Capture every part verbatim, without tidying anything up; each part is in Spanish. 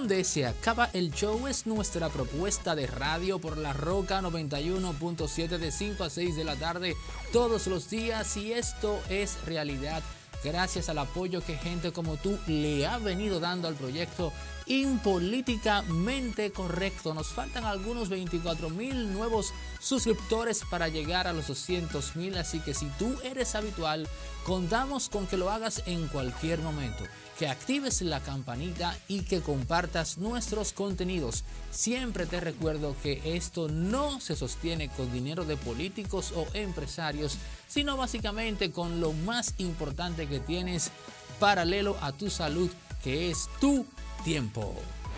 donde se acaba el show es nuestra propuesta de radio por La Roca noventa y uno punto siete de cinco a seis de la tarde todos los días, y esto es realidad gracias al apoyo que gente como tú le ha venido dando al proyecto Impolíticamente Correcto. Nos faltan algunos veinticuatro mil nuevos suscriptores para llegar a los doscientos mil, así que si tú eres habitual, contamos con que lo hagas en cualquier momento, que actives la campanita y que compartas nuestros contenidos. Siempre te recuerdo que esto no se sostiene con dinero de políticos o empresarios, sino básicamente con lo más importante que tienes paralelo a tu salud, que es tu tiempo.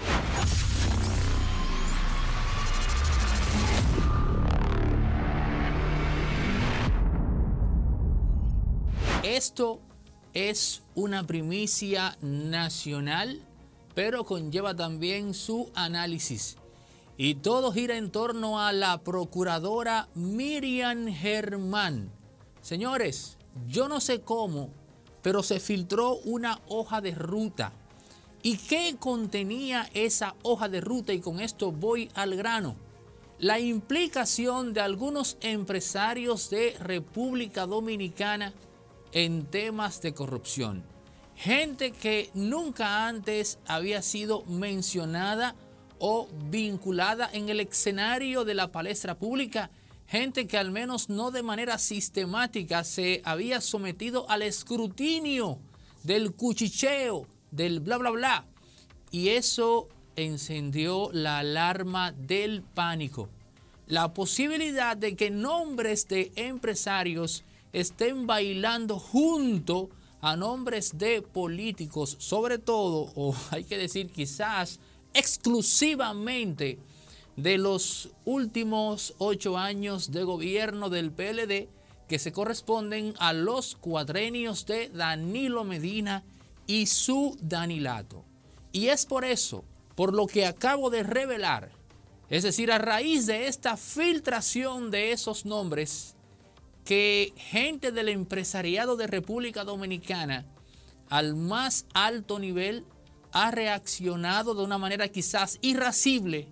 Esto es una primicia nacional, pero conlleva también su análisis. Y todo gira en torno a la procuradora Miriam Germán. Señores, yo no sé cómo, pero se filtró una hoja de ruta. ¿Y qué contenía esa hoja de ruta? Y con esto voy al grano. La implicación de algunos empresarios de República Dominicana en temas de corrupción. Gente que nunca antes había sido mencionada o vinculada en el escenario de la palestra pública. Gente que al menos no de manera sistemática se había sometido al escrutinio del cuchicheo, del bla bla bla. Y eso encendió la alarma del pánico. La posibilidad de que nombres de empresarios estén bailando junto a nombres de políticos, sobre todo, o hay que decir quizás exclusivamente, de los últimos ocho años de gobierno del P L D, que se corresponden a los cuatrenios de Danilo Medina y su Danilato. Y es por eso, por lo que acabo de revelar, es decir, a raíz de esta filtración de esos nombres, que gente del empresariado de República Dominicana al más alto nivel ha reaccionado de una manera quizás irascible,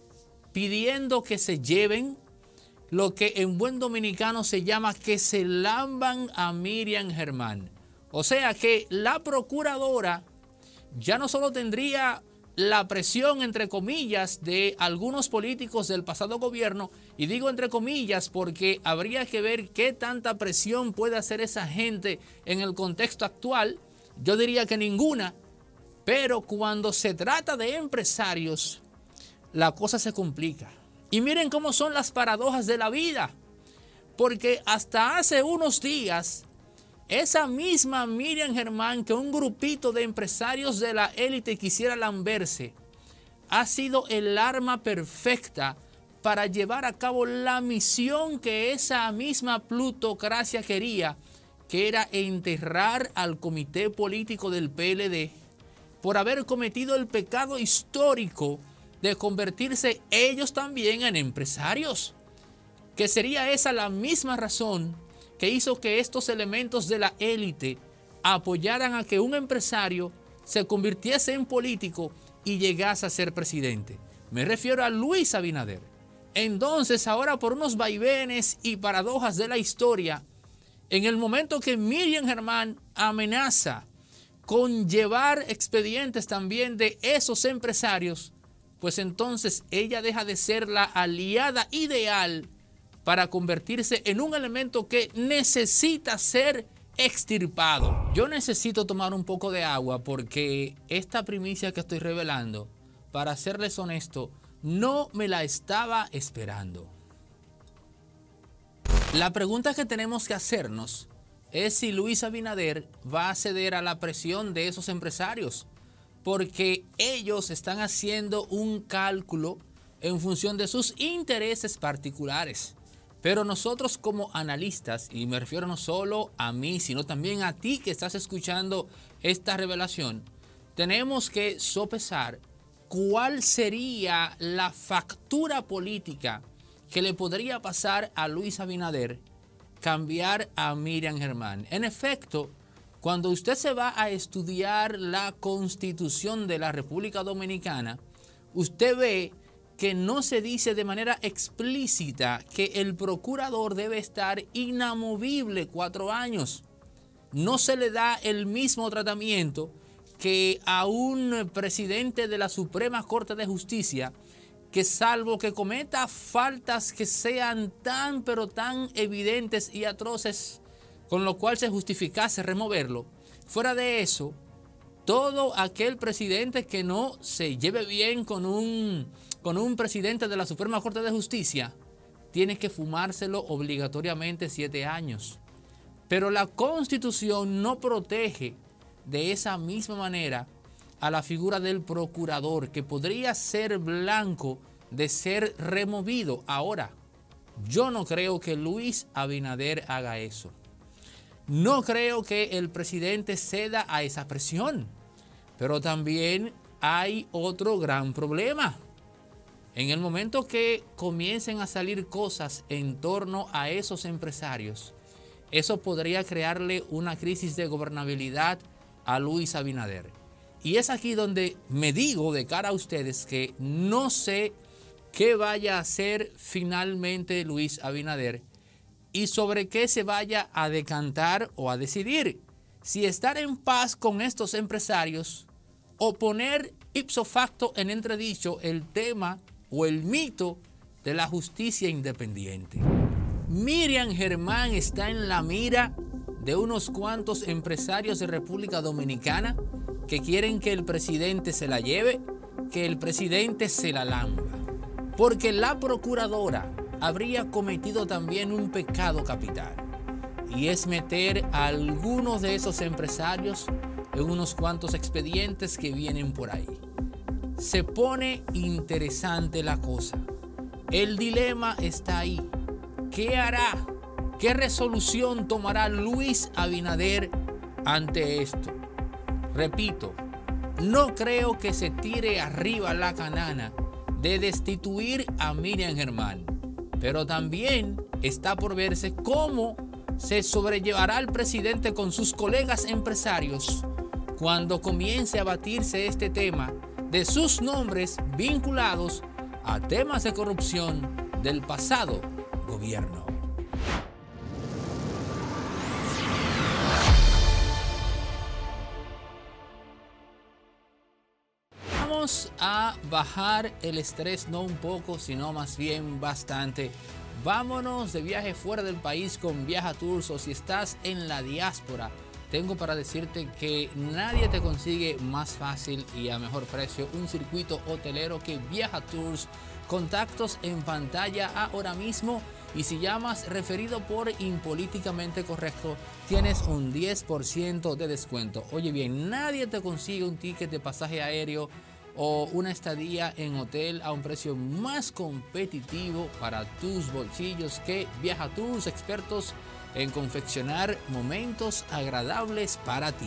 pidiendo que se lleven lo que en buen dominicano se llama que se lamban a Miriam Germán. O sea que la procuradora ya no solo tendría la presión, entre comillas, de algunos políticos del pasado gobierno, y digo entre comillas porque habría que ver qué tanta presión puede hacer esa gente en el contexto actual. Yo diría que ninguna, pero cuando se trata de empresarios, la cosa se complica. Y miren cómo son las paradojas de la vida, porque hasta hace unos días, esa misma Miriam Germán, que un grupito de empresarios de la élite quisiera lamberse, ha sido el arma perfecta para llevar a cabo la misión que esa misma plutocracia quería, que era enterrar al comité político del P L D por haber cometido el pecado histórico de convertirse ellos también en empresarios, que sería esa la misma razón que hizo que estos elementos de la élite apoyaran a que un empresario se convirtiese en político y llegase a ser presidente. Me refiero a Luis Abinader. Entonces, ahora por unos vaivenes y paradojas de la historia, en el momento que Miriam Germán amenaza con llevar expedientes también de esos empresarios, pues entonces ella deja de ser la aliada ideal para convertirse en un elemento que necesita ser extirpado. Yo necesito tomar un poco de agua porque esta primicia que estoy revelando, para serles honesto, no me la estaba esperando. La pregunta que tenemos que hacernos es si Luis Abinader va a ceder a la presión de esos empresarios, porque ellos están haciendo un cálculo en función de sus intereses particulares. Pero nosotros como analistas, y me refiero no solo a mí, sino también a ti que estás escuchando esta revelación, tenemos que sopesar cuál sería la factura política que le podría pasar a Luis Abinader cambiar a Miriam Germán. En efecto, Cuando usted se va a estudiar la Constitución de la República Dominicana, usted ve que no se dice de manera explícita que el procurador debe estar inamovible cuatro años. No se le da el mismo tratamiento que a un presidente de la Suprema Corte de Justicia, que salvo que cometa faltas que sean tan pero tan evidentes y atroces, con lo cual se justificase removerlo, fuera de eso, todo aquel presidente que no se lleve bien con un, con un presidente de la Suprema Corte de Justicia, tiene que fumárselo obligatoriamente siete años. Pero la Constitución no protege de esa misma manera a la figura del procurador, que podría ser blanco de ser removido. Ahora, yo no creo que Luis Abinader haga eso. No creo que el presidente ceda a esa presión. Pero también hay otro gran problema. En el momento que comiencen a salir cosas en torno a esos empresarios, eso podría crearle una crisis de gobernabilidad a Luis Abinader. Y es aquí donde me digo de cara a ustedes que no sé qué vaya a hacer finalmente Luis Abinader y sobre qué se vaya a decantar o a decidir. Si estar en paz con estos empresarios o poner ipso facto en entredicho el tema o el mito de la justicia independiente. Miriam Germán está en la mira de unos cuantos empresarios de República Dominicana que quieren que el presidente se la lleve, que el presidente se la lamba. Porque la procuradora habría cometido también un pecado capital, y es meter a algunos de esos empresarios en unos cuantos expedientes que vienen por ahí. Se pone interesante la cosa. El dilema está ahí. ¿Qué hará? ¿Qué resolución tomará Luis Abinader ante esto? Repito, no creo que se tire arriba la canana de destituir a Miriam Germán, pero también está por verse cómo se sobrellevará el presidente con sus colegas empresarios cuando comience a batirse este tema de sus nombres vinculados a temas de corrupción del pasado gobierno. Vamos a bajar el estrés, no un poco, sino más bien bastante. Vámonos de viaje fuera del país con Viaja Tours, o si estás en la diáspora, tengo para decirte que nadie te consigue más fácil y a mejor precio un circuito hotelero que Viaja Tours. Contactos en pantalla ahora mismo, y si llamas referido por Impolíticamente Correcto, tienes un diez por ciento de descuento. Oye bien, nadie te consigue un ticket de pasaje aéreo o una estadía en hotel a un precio más competitivo para tus bolsillos que Viaja Tours, expertos en confeccionar momentos agradables para ti.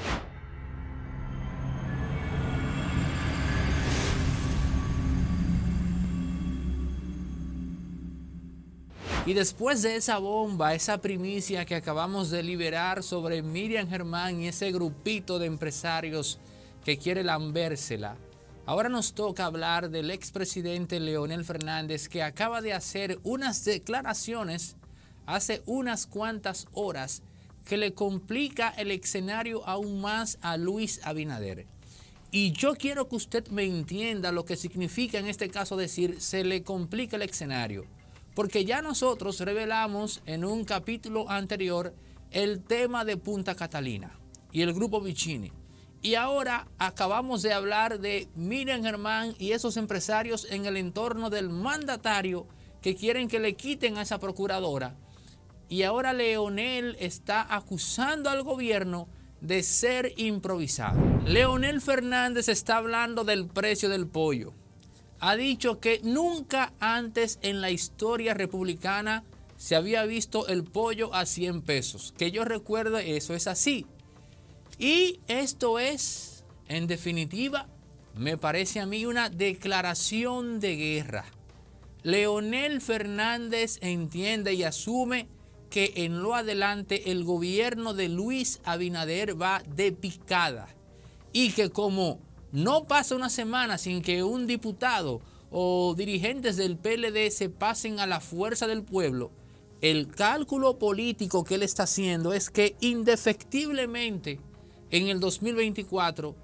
Y después de esa bomba, esa primicia que acabamos de liberar sobre Miriam Germán y ese grupito de empresarios que quiere lambérsela, ahora nos toca hablar del expresidente Leonel Fernández, que acaba de hacer unas declaraciones hace unas cuantas horas que le complica el escenario aún más a Luis Abinader. Y yo quiero que usted me entienda lo que significa en este caso decir se le complica el escenario. Porque ya nosotros revelamos en un capítulo anterior el tema de Punta Catalina y el grupo Vicini. Y ahora acabamos de hablar de Miriam Germán y esos empresarios en el entorno del mandatario que quieren que le quiten a esa procuradora. Y ahora Leonel está acusando al gobierno de ser improvisado. Leonel Fernández está hablando del precio del pollo. Ha dicho que nunca antes en la historia republicana se había visto el pollo a cien pesos. Que yo recuerde, eso es así. Y esto es, en definitiva, me parece a mí una declaración de guerra. Leonel Fernández entiende y asume que en lo adelante el gobierno de Luis Abinader va de picada y que como no pasa una semana sin que un diputado o dirigentes del P L D se pasen a la fuerza del pueblo, el cálculo político que él está haciendo es que indefectiblemente en el dos mil veinticuatro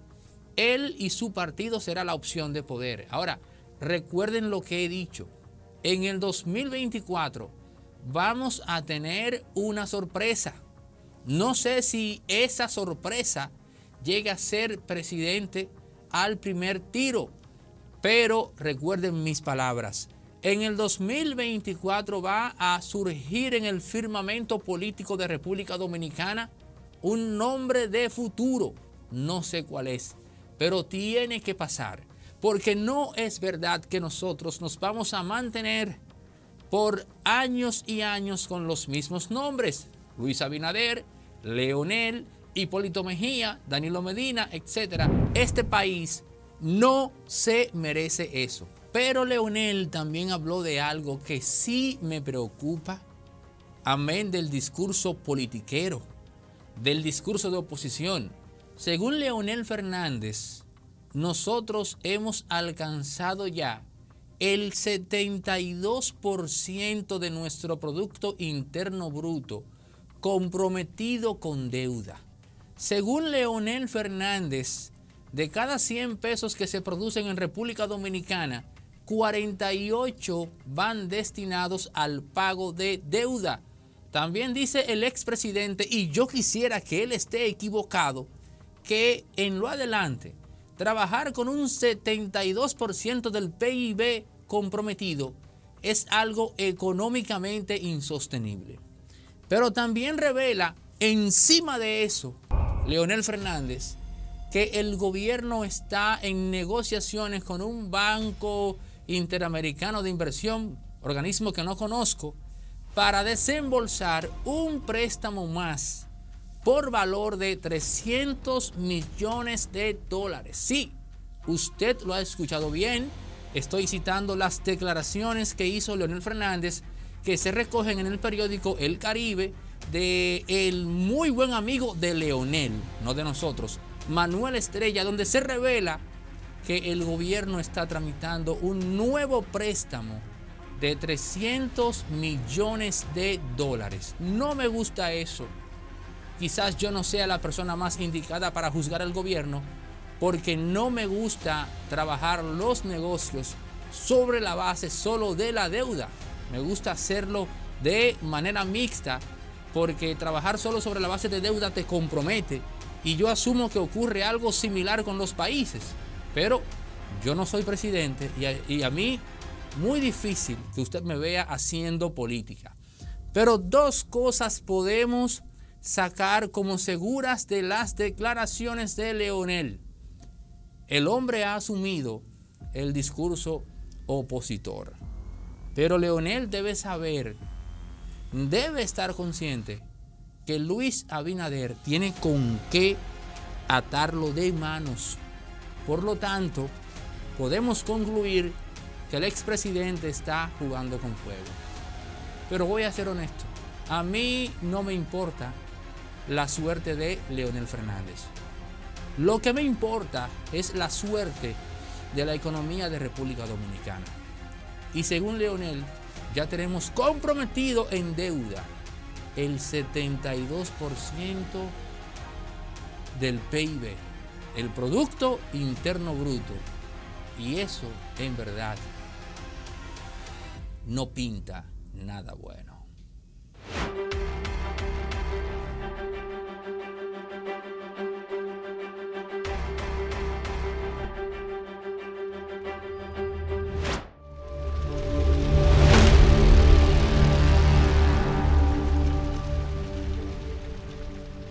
él y su partido será la opción de poder. Ahora, recuerden lo que he dicho. En el dos mil veinticuatro vamos a tener una sorpresa. No sé si esa sorpresa llega a ser presidente al primer tiro, pero recuerden mis palabras. En el dos mil veinticuatro va a surgir en el firmamento político de República Dominicana un nombre de futuro. No sé cuál es, pero tiene que pasar. Porque no es verdad que nosotros nos vamos a mantener por años y años con los mismos nombres. Luis Abinader, Leonel, Hipólito Mejía, Danilo Medina, etcétera. Este país no se merece eso. Pero Leonel también habló de algo que sí me preocupa, amén del discurso politiquero, del discurso de oposición. Según Leonel Fernández, nosotros hemos alcanzado ya el setenta y dos por ciento de nuestro Producto Interno Bruto comprometido con deuda. Según Leonel Fernández, de cada cien pesos que se producen en República Dominicana, cuarenta y ocho van destinados al pago de deuda. También dice el expresidente, y yo quisiera que él esté equivocado, que en lo adelante, trabajar con un setenta y dos por ciento del P I B comprometido es algo económicamente insostenible. Pero también revela, encima de eso, Leonel Fernández, que el gobierno está en negociaciones con un banco interamericano de inversión, organismo que no conozco, para desembolsar un préstamo más por valor de trescientos millones de dólares. Sí, usted lo ha escuchado bien. Estoy citando las declaraciones que hizo Leonel Fernández, que se recogen en el periódico El Caribe, de el muy buen amigo de Leonel, no de nosotros, Manuel Estrella, donde se revela que el gobierno está tramitando un nuevo préstamo de trescientos millones de dólares. No me gusta eso. Quizás yo no sea la persona más indicada para juzgar al gobierno, porque no me gusta trabajar los negocios sobre la base solo de la deuda. Me gusta hacerlo de manera mixta, porque trabajar solo sobre la base de deuda te compromete, y yo asumo que ocurre algo similar con los países. Pero yo no soy presidente y a, y a mí muy difícil que usted me vea haciendo política. Pero dos cosas podemos sacar como seguras de las declaraciones de Leonel. El hombre ha asumido el discurso opositor, pero Leonel debe saber, debe estar consciente que Luis Abinader tiene con qué atarlo de manos. Por lo tanto, podemos concluir que el expresidente está jugando con fuego. Pero voy a ser honesto, a mí no me importa la suerte de Leonel Fernández. Lo que me importa es la suerte de la economía de República Dominicana. Y según Leonel, ya tenemos comprometido en deuda el setenta y dos por ciento del P I B, el Producto Interno Bruto. Y eso, en verdad, no pinta nada bueno.